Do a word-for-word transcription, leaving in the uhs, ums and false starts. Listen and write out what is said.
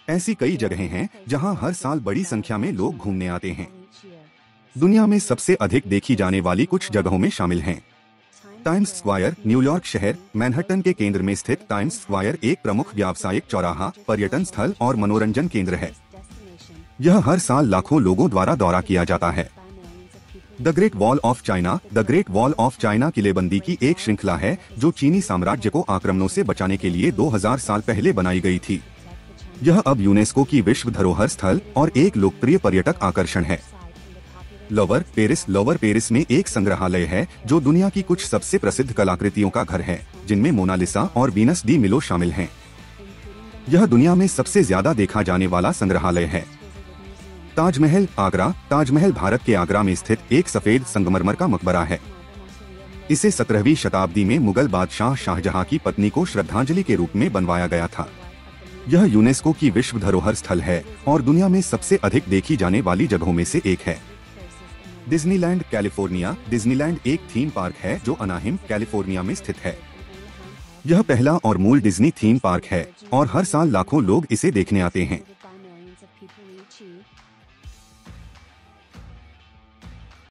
ऐसी कई जगहें हैं जहां हर साल बड़ी संख्या में लोग घूमने आते हैं। दुनिया में सबसे अधिक देखी जाने वाली कुछ जगहों में शामिल हैं टाइम्स स्क्वायर, न्यूयॉर्क शहर। मैनहट्टन के केंद्र में स्थित टाइम्स स्क्वायर एक प्रमुख व्यावसायिक चौराहा, पर्यटन स्थल और मनोरंजन केंद्र है। यह हर साल लाखों लोगों द्वारा दौरा किया जाता है। The great wall of China. The great wall of China किलेबंदी की एक श्रृंखला है जो चीनी साम्राज्य को आक्रमणों से बचाने के लिए दो हज़ार साल पहले बनाई गई थी। यह अब यूनेस्को की विश्व धरोहर स्थल और एक लोकप्रिय पर्यटक आकर्षण है। Lower Paris. लोवर पेरिस में एक संग्रहालय है जो दुनिया की कुछ सबसे प्रसिद्ध कलाकृतियों का घर है, जिनमें मोनालिसा और वीनस डी मिलो शामिल हैं। यह दुनिया में सबसे ज्यादा देखा जाने वाला संग्रहालय है। ताजमहल, आगरा। ताजमहल भारत के आगरा में स्थित एक सफेद संगमरमर का मकबरा है। इसे सत्रहवीं शताब्दी में मुगल बादशाह शाहजहां की पत्नी को श्रद्धांजलि के रूप में बनवाया गया था। यह यूनेस्को की विश्व धरोहर स्थल है और दुनिया में सबसे अधिक देखी जाने वाली जगहों में से एक है। Disneyland, California. डिज्नीलैंड एक थीम पार्क है जो अनाहिम, कैलिफोर्निया में स्थित है। यह पहला और मूल डिज्नी थीम पार्क है और हर साल लाखों लोग इसे देखने आते हैं।